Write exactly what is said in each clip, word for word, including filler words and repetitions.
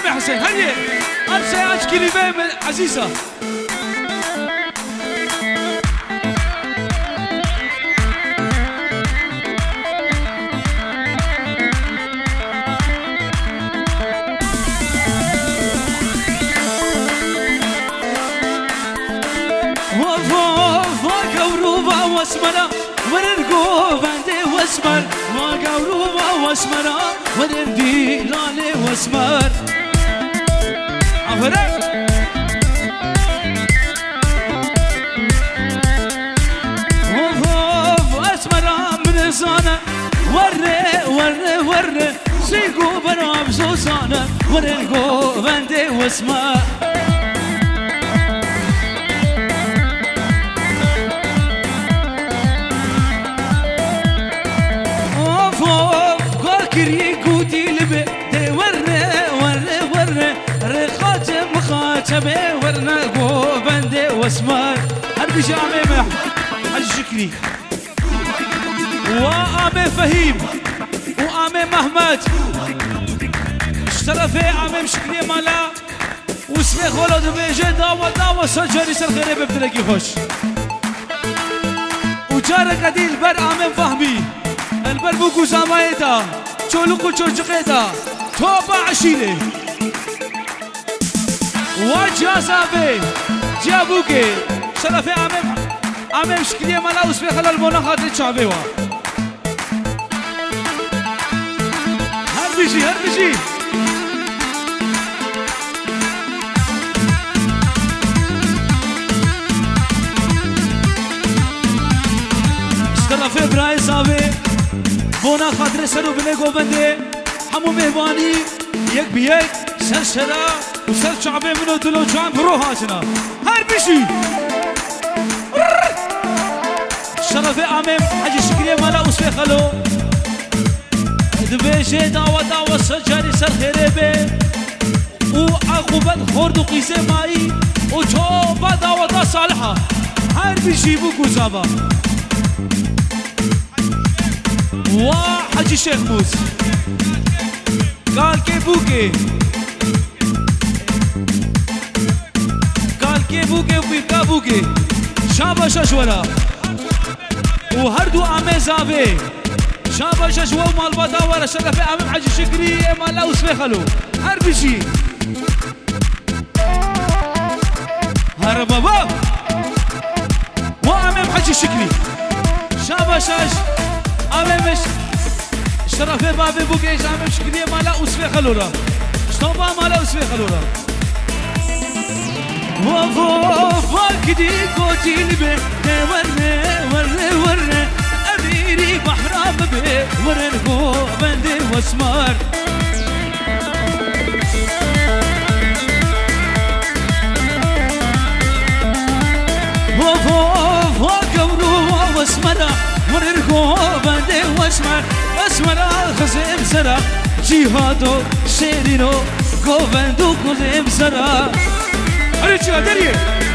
عمي حسين هيا امسي عاج كلمه عزيزه واسمنا ورنقو بندي واسمر وقوروبا واسمنا ورندي لالي واسمر عفرك وفوف واسمنا من زانا وري وري وري سيقو بنام زوزانا ورنقو بندي واسمر ورنقو بندي واسمر هربي جامي حج شكري وآمي فهيم وآمي محمد اشترفي آمي مشكري مالا واسمي خولد بيجي داوة داوة سجري سرخيري ببدلكي خوش وجارك ادي البر آمي فهمي البر بوكو زامايتا چولوكو چوچقيتا توبا عشيري وجازابي جابوكي شرفي عمم عمم شكلية مالا وسبي خلال بونا خاطر شعبي هر بيجي هر بيجي شرفي براي زابي بونا خاطر سرو بنيقو بندي حمو مهباني يك بيك سرسرا وسر شعبي منو دلو جان بروحاتنا هر بشي شرفي عمم حجي شكري مالا وسفي خلو دبيجي داوة داوة سجاري سر خيري بي وعقوبت خورد وقيسي ماي وچوبا داوة دا صالحة هر بشي بوكو زابا وحجي شيخ موس قال كي بوكي كي بوكي وبيكا بوكي شابا ششورا وهردو عمي زابي شابا ششوا ومال بدا ورا شرفي عمي حجي شكري مالا وسفي خلو هر بشي هر بابا وعمي حجي شكري شابا شاش عمي مش شرفي بابي بوكي عمي شكري مالا وسفي خلو را شطوبا مالا وسفي خلو را وفوف وكدي قوتي لبي ورني ورني ورني أميري بحرام بي ورنقو بندي واسمر وفوف وكورو واسمر ورنقو بندي واسمر اسمر خزيم سرا جهادو شيرينو قوبندو خزيم سرا أريتشا دريه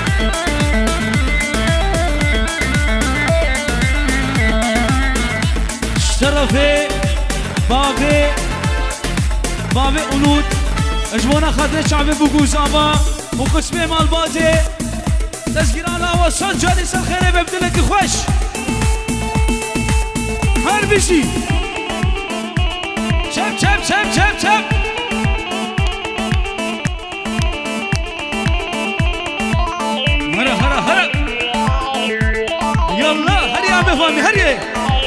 شرفي بابي بابي أنود أجوانا خاطر شعبي بوكو زابا وقسمي مال بازي تسجيرانا وصل جالي سر خيري ببدلك خوش هر بشي شب شب شب شب شب هرا هرا هرا يلا هري عم بفهمي هري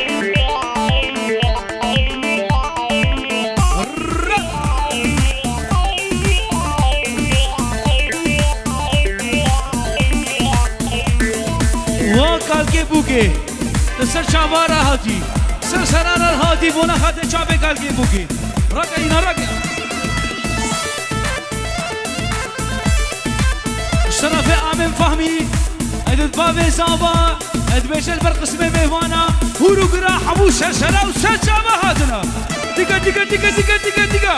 وكالكي بوكي تسر شعبارا هاتي سر سرارا هاتي بونا خاطر شعبي كالكي بوكي رقا هنا رقا شرفي عمم فهمي ادد بابي زابا اد بيش البر قسمي ميوانا هورو قرا حبو شرشرا وسر شعبا هاتنا دقا دقا دقا دقا دقا دقا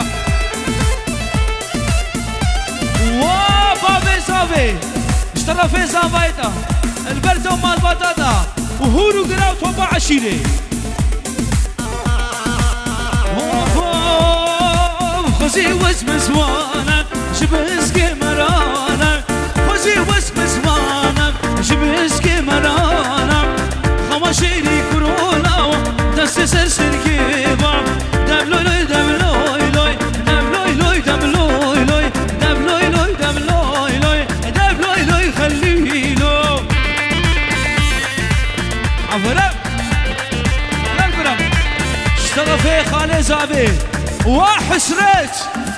وا بابي زابي اشترفي زابايتا البرزة ومال بطاطا وهورو قرا وطوبا عشيري خوزي واسم زوانك شبسكي مرانك خوزي واسم زوانك شبسكي مرانك خماشيني كورونا دست سرسر كيبا دبلوي دبلوي لوي دبلوي لوي دبلوي لوي دبلوي لوي دبلوي لوي دبلوي لوي خليه له عفرم لا البرم اشتغل في خالي زابي وحسرت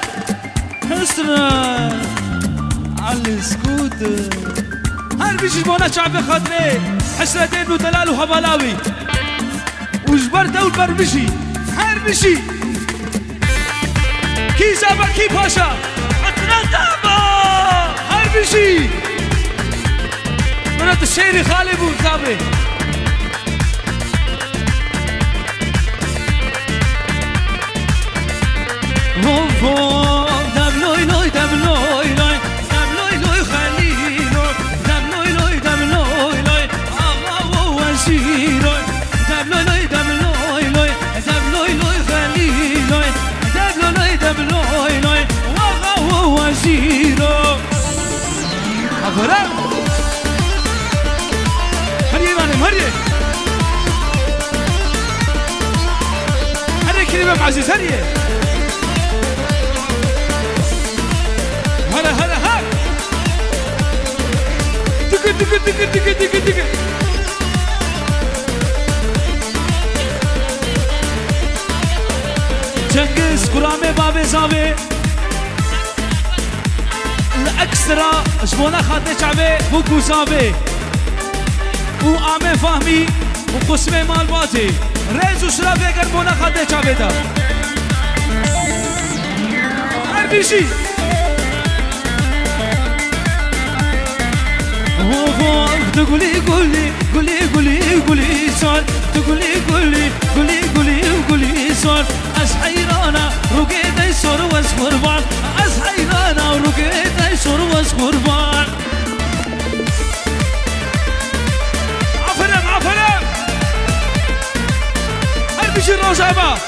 حسرت على السكوت هل بيجي جبونا شعب خاطري حسرتين ودلال وهبلاوي وجبر دول برمشي هرمشي كي زابا كي باشا حسرت زابا هرمشي مرات الشيري خالي بو زابي فوق فوق دبلوي لوي دبلوي لوي دبلوي لوي خليلو دبلوي لوي دبلوي لوي الله وزيرو دبلوي لوي دبلوي لوي دبلوي لوي خليلو دبلوي دبلوي لوي الله وزيرو أفرم هري ماني هري هري كريم عزيز هري هلا هلا هلا دق دق دق دق دق دق جنگس كرامي بابي زاوي الاكسترا جبونا خاطر شعبي بوكو زاوي وعامي فهمي وقسمي مال باتي ريزو شرافي قربونا خاطر شعبي دا اربيشي تقولي قولي قولي قولي قولي صار تقولي قولي قولي قولي قولي صار أسحيرانا رقيت يسور واسقربان أسحيرانا ورقيت يسور واسقربان عفرم عفرم هل بيجي الروجابة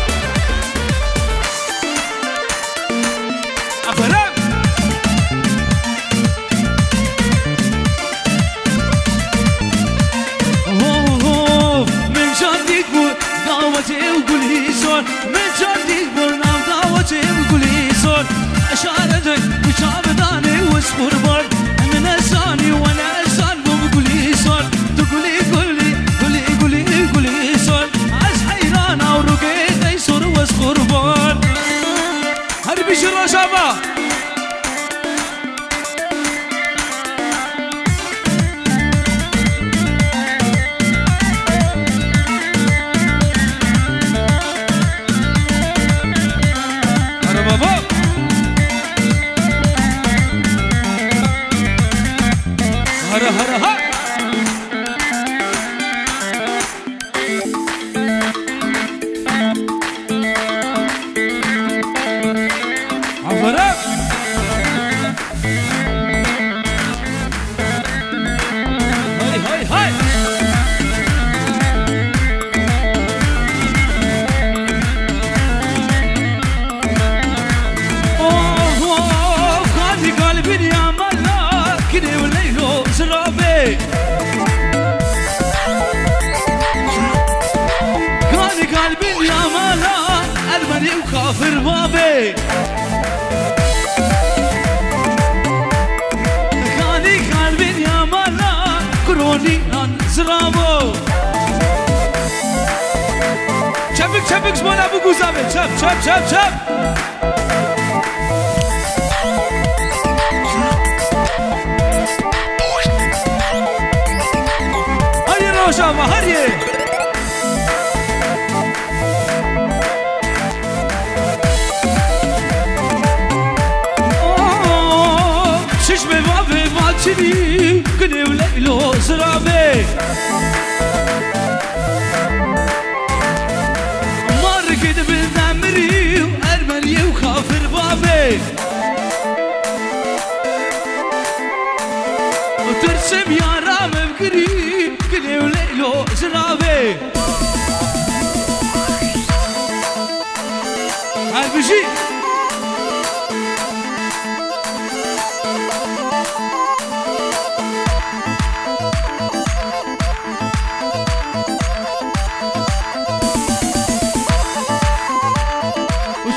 عفرم وقولي صار من جديد برنام دعوتي وقولي صار أشارتك وشابداني واسقربان أنا نساني وأنا أسان وقولي صار تقولي قولي قولي قولي قولي صار أسحيرانا ورقيت يسور واسقربان هربي شرا شابا هرا هرا ها عفرا هاي هاي هاي اوه اوه خالي قلبي يا ملا كني وليلو زرابي كاني قلبي يا ملا المني وكافر بابي كاني قلبي يا ملا كروني عن زرابو شبك شبك زمان ابو قوزابي شب شب شب شب روجابة هريه ششمي بابي باتشني كني وليلو زرابي مر كده بالدمري وأرمني وكافر بابي وترسم يا رام بقري كني وليلو زرابي هاي بجي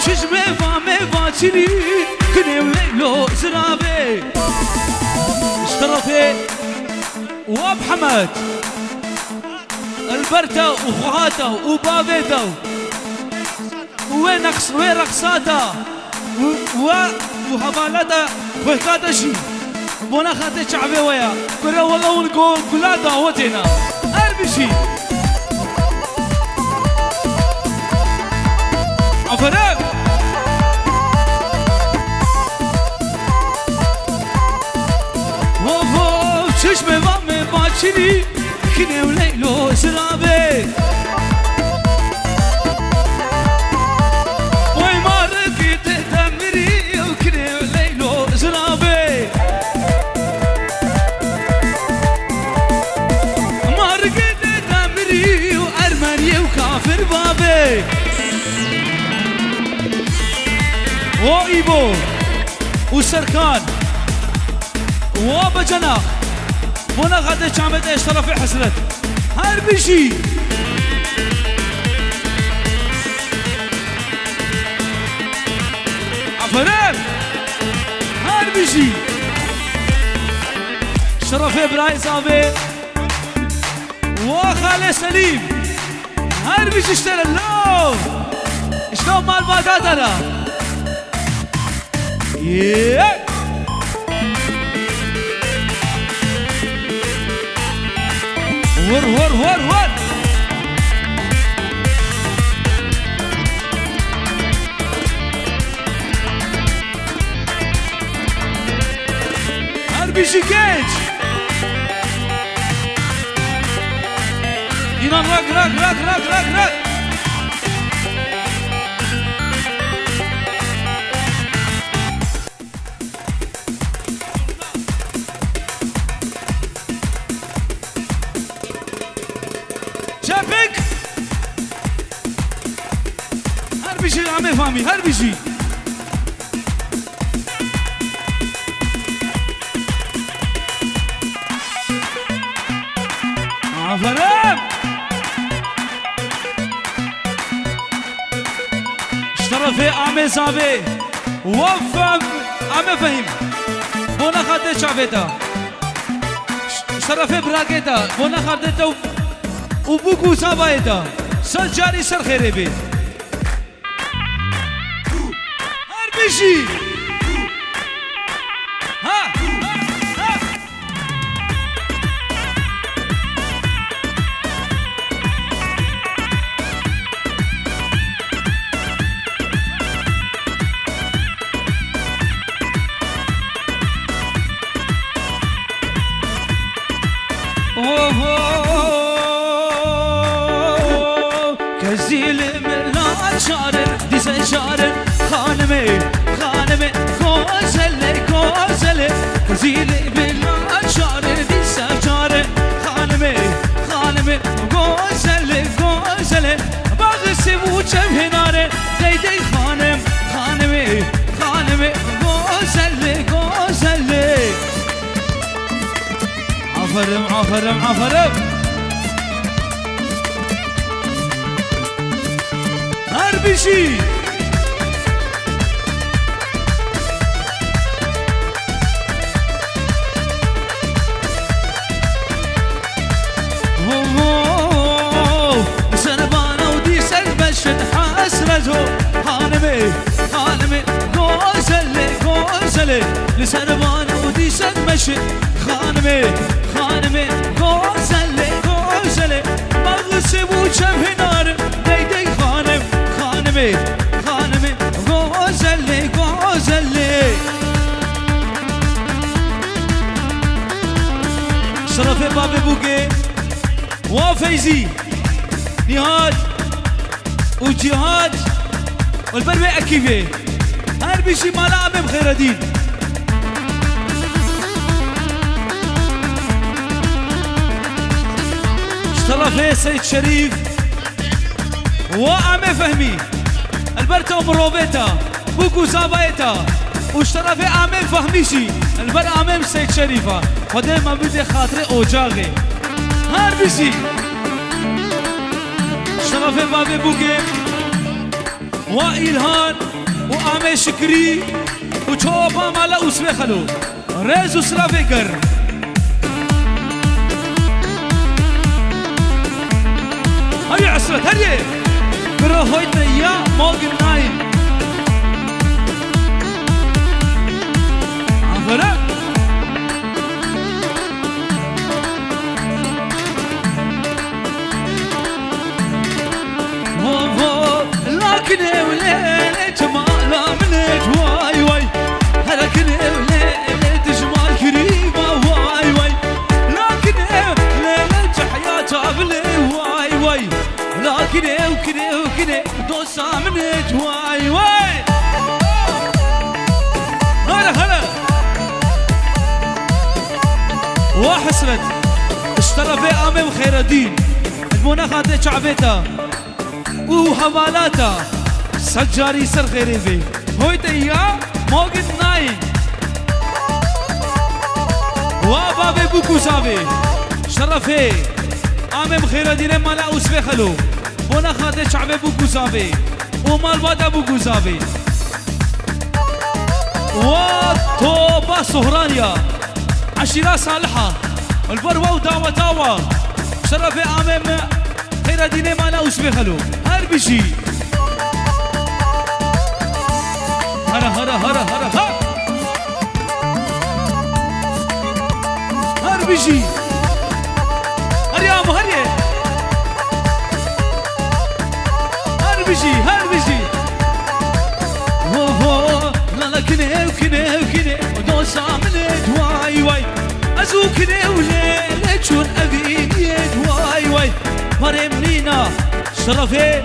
چشمه وامه واچری کنیم لیلو زرابه اشترفه واب حمد البرتا وخواتا وبابيتا وين نقص وين رقصاتا و وهبالتا وهكاتا شي بونا خاطي شعبي ويا كره والله ونقول كلها دعوتنا قلبي شي عفرام وفو چشم وامه باچری کنه و لیلو سرابه وی مارکی تهتمری و کنه و لیلو سرابه مارکی تهتمری و ارمنی و کافر بابه و ایبو و سرکان و بجناق بونا غدا شامت اشترف حسرت هر بشي عفران هر بشي شرف ابراهيم صابي وخالي سليم هر بشي اشترى اللو شلون مال باقات انا ياه ور ور ور ور هربي شيكيج ينام راك راك راك راك راك راك شافك هر بيجي عمي فامي هر بيجي عفرام اشترفي عمي صابي وفم عمي فهم بونا خاطر شافيتا اشترفي براكيتا بونا خاطر وبوكو صابايدا سل جاري سر خيري بي هر بيجي ها ها اوه كزيل من شارن ديزاين شارن خانمي خانمي كوزلي كوزلي كزيل من شارن ديزاين شارن خانمي خانمي كوزلي كوزلي بغسي وجه هناري ديدي خانم خانمي خانمي كوزلي كوزلي عفرم عفرم عفرم هر بشي سربانه ودي سلبشن حسرته خانمي خانمي غوزلي غوزلي لسربانه ودي سلبشن خانمي خانمي غوزلي غوزلي مغسي وجه نار ديدي خانم خانمي خانمي غوزلي غوزلي شرف باب بوقي وفيزي نهاد وجهاد والبرمي اكيفي هر بشي مالا عمي بخير دين شرف سيد شريف وعمي فهمي البرتا ومروفيتا بوكو زابايتا واشترى في عمي فهميشي البر عمي سيد شريفة ودائما بدي خاطري اوجاغي هار بشي اشترى في بابي بوكي وإلهان وآمي شكري وشوبا مالا أسوي خلو ريز وسرافيقر هيا عسرت هيا برو هويتنا يا موغن ناين عفرق لكن وليلة جمالها منك واي واي لكن وليلة جمال كريمة واي واي لكن ليلة حياتها بلي واي واي لكن وكني وكني دوسها منك واي واي هلا هلا وحسرت اشترى في امي وخير الدين المناخ هذا شعبيتها وحوالاتا سجاري سر خيري في هويتا يا موغن ناين وابابي بوكو سابي شرفي آمم خير دينه مالا أسفي خلو بونا خاطر شعبي بوكو سابي ومال بادا بوكو سابي وطوبة سهرانيا عشيرة صالحة البروة وداوة داوة شرفي آمم خير دينه مالا أسفي خلو هر بشي هرا هرا هرا هرا هر هر بشي هر يا أمو هر يه هر بشي هر بشي هو هو لا لا كنه وكنه وكنه ودوسا منت واي واي أزو كنه وليلة شون أبيد يد واي واي مرمنينا شرفي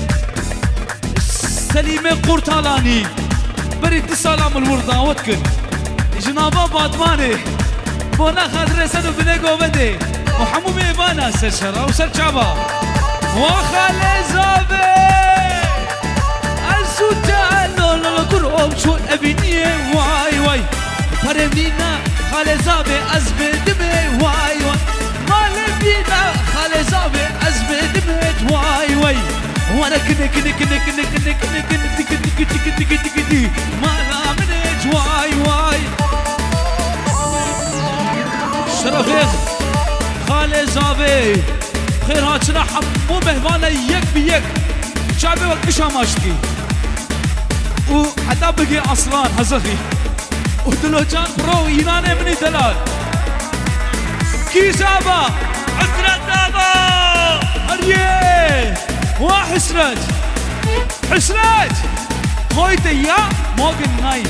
سليمة قرطالاني بريد السلام الوردة واتكن جنابا باتماني بونا خاطر سنو بنيقو بدي وحمومي بانا سر شرا وسر شعبا وخالي زابي السوتا لولا لقروب شون أبيني واي واي مرمنينا خالي زابي أزبي دمي واي واي مالبينا خالي زابي أزبي دمي واي واي وانا كني كني كني كني كني كني كني كني كني كني كني كني ما لا منج واي واي شرفيخ خالي زابي خير هاتنا حمو مهوانا يك بيك شعبي وكشا ماشكي وحتى بقي أصلان هزخي ودلو جان برو إيراني مني دلال كي زابا عسرت زابا هريه وحسرت حسرت هويتا يا موغن ناين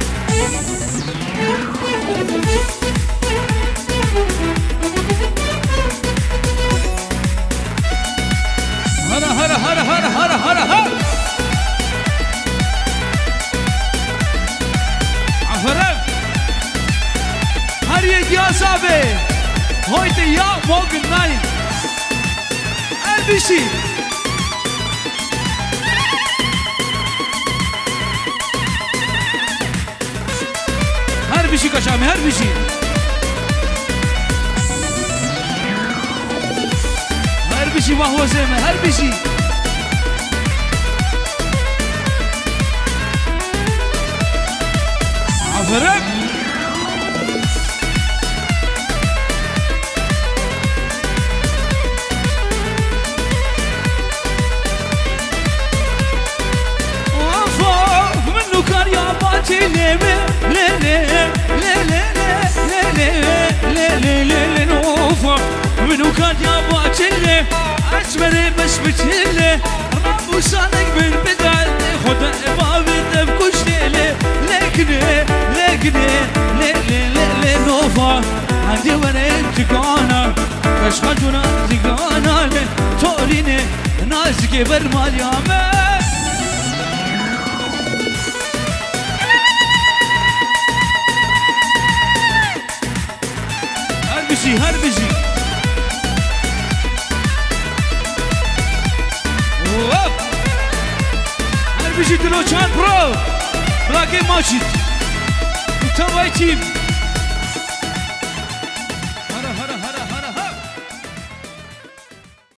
هرا هرا هرا هرا هرا هرا هرا عفرم هريه يا صابي هويتا يا موغن ناين البشي هر بشي كشامي هر بشي هر بشي وهو زيمة هر بشي عفرك وفوق منو كان يا باتي ليمي ليلي ليلي ليلي ليلي ليلي نوفا منو كان يا باتي أجمل بس بتهلي رب وصالك بالبدع خد بابي تبكوش ليلي لكني لكني ليلي ليلي نوفا عندي ورين تقانا كشخجونا تقانا توليني ناس كبر مال يامي هربشي هربشي هربشي دلو چند برو بلاكي ماشيت وتواي تيم